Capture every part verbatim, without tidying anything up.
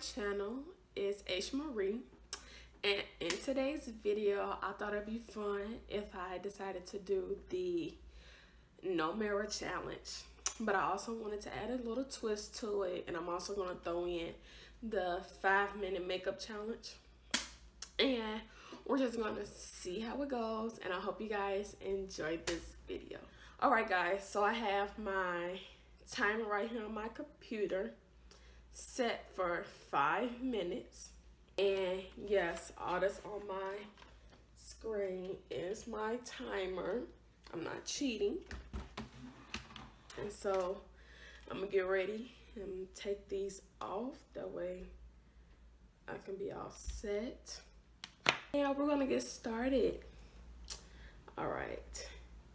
channel. It's H Marie, and in today's video I thought it'd be fun if I decided to do the no mirror challenge, but I also wanted to add a little twist to it, and I'm also going to throw in the five minute makeup challenge, and we're just going to see how it goes, and I hope you guys enjoyed this video. All right guys, so I have my timer right here on my computer set for five minutes, and yes, all that's on my screen is my timer. I'm not cheating, and so I'm gonna get ready and take these off, that way I can be all set. Yeah, we're gonna get started. All right,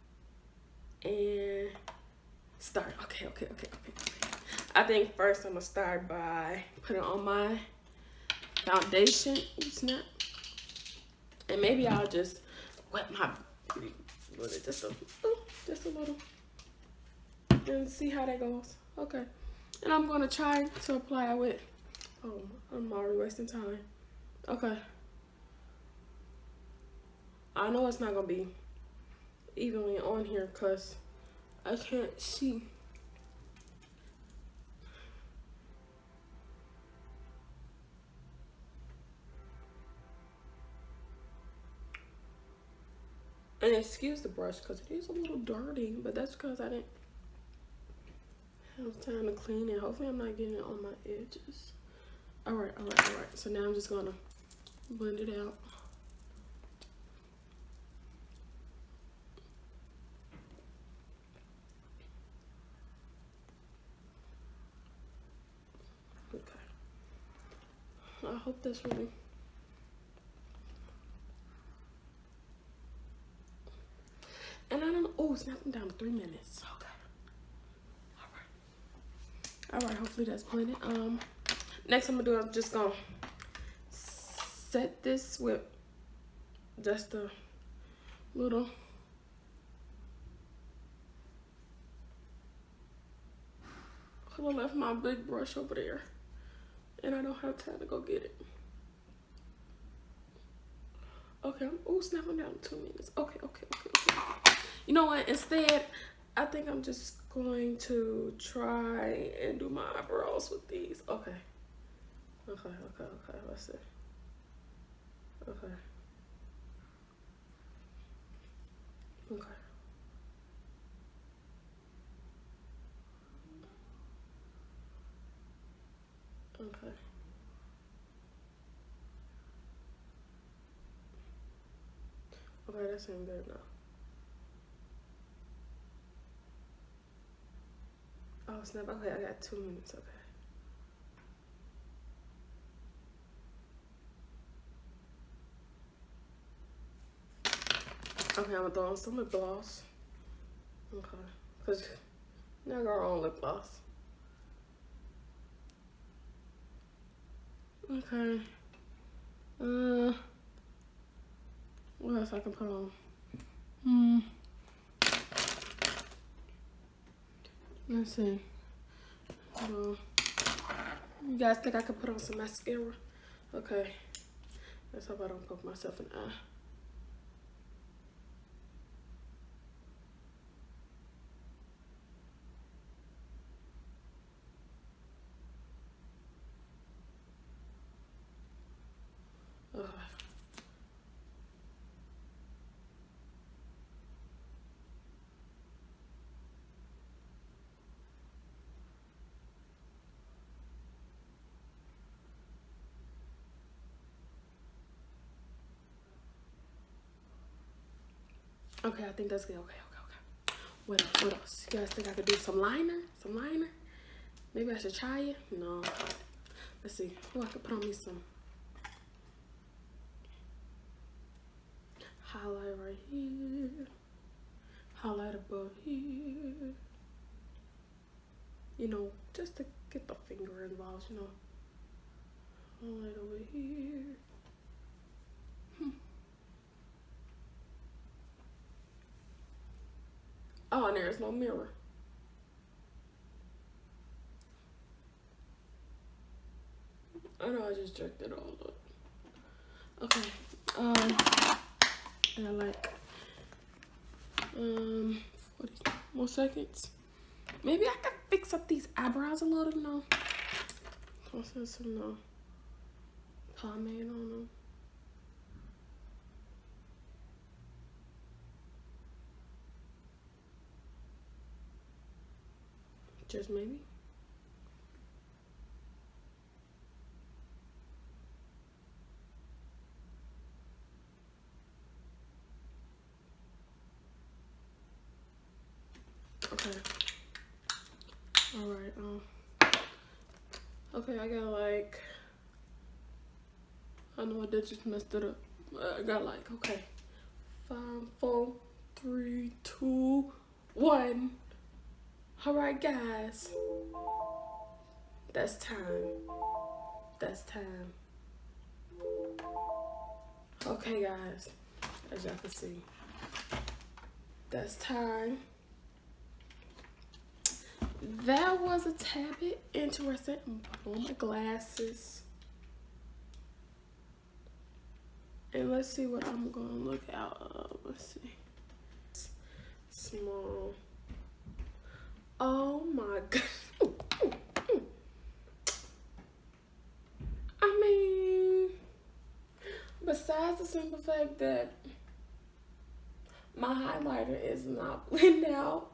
and start. Okay, okay, okay, okay. I think first I'm gonna start by putting on my foundation. Oops, snap. And maybe I'll just wet my beauty with it just a, just a little, and see how that goes. Okay, and I'm gonna try to apply it with. Oh, I'm already wasting time. Okay. I know it's not gonna be evenly on here because I can't see. And excuse the brush because it is a little dirty, but that's because I didn't have time to clean it. Hopefully I'm not getting it on my edges. All right, all right, all right. So now I'm just gonna blend it out. Okay. I hope that's really. And I don't know. Oh, it's nothing down to three minutes. Okay. All right. All right. Hopefully that's blended. Um, next I'm gonna do. I'm just gonna set this with just a little. Could have left my big brush over there, and I don't have time to go get it. Okay. I'm, oh, snapping down to two minutes. Okay. Okay. Okay. Okay. You know what? Instead, I think I'm just going to try and do my eyebrows with these. Okay. Okay, okay, okay. Let's see. Okay. Okay. Okay. Okay, that seems good now. Oh snap, okay, I got two minutes, okay. Okay, I'm gonna throw on some lip gloss. Okay, cause now I got our own lip gloss. Okay. Uh, what else I can put on? Hmm. Let's see. Uh, you guys think I could put on some mascara? Okay. Let's hope I don't poke myself in the eye. Ugh. Okay, I think that's good. Okay, okay, okay. What else? What else? You guys think I could do some liner? Some liner? Maybe I should try it? No. Let's see. Oh, I could put on me some highlight right here. Highlight above here. You know, just to get the finger involved, you know. Highlight over here. Hmm. Oh, and there's no mirror. I know I just jerked it all up. Okay. Um, I got like um forty more seconds. Maybe I could fix up these eyebrows a little. No. I'll send some no pomade on them. Just maybe. Okay. All right. Um. Okay, I got like. I know I did just messed it up. I got like okay. Five, four, three, two, one. All right, guys. That's time. That's time. Okay, guys. As y'all can see, that's time. That was a tad bit interesting. I'm put on my glasses. And let's see what I'm gonna look out of. Let's see. Small. Oh my god. I mean, besides the simple fact that my highlighter is not blended out,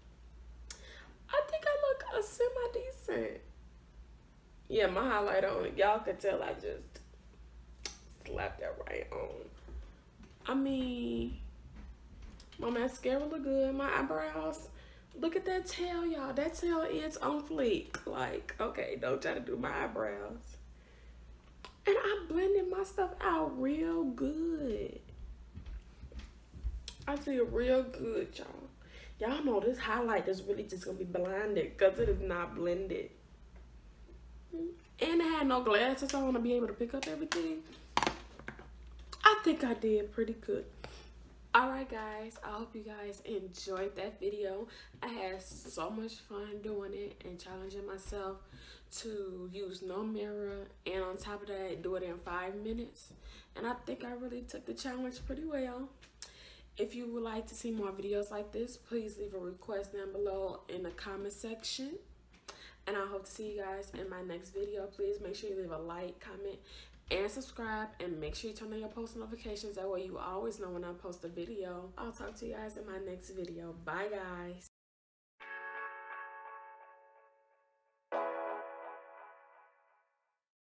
I think I look a semi-decent. Yeah, my highlighter on it. Y'all could tell I just slapped that right on. I mean, my mascara look good. My eyebrows, look at that tail, y'all. That tail is on fleek. Like, okay, don't try to do my eyebrows. And I blended my stuff out real good. I did real good, y'all. Y'all know this highlight is really just gonna be blinded because it is not blended. And I had no glasses on to be able to pick up everything. I think I did pretty good. Alright guys, I hope you guys enjoyed that video. I had so much fun doing it and challenging myself to use no mirror, and on top of that, do it in five minutes. And I think I really took the challenge pretty well. If you would like to see more videos like this, please leave a request down below in the comment section. And I hope to see you guys in my next video. Please make sure you leave a like, comment, and subscribe, and make sure you turn on your post notifications. That way you always know when I post a video. I'll talk to you guys in my next video. Bye guys.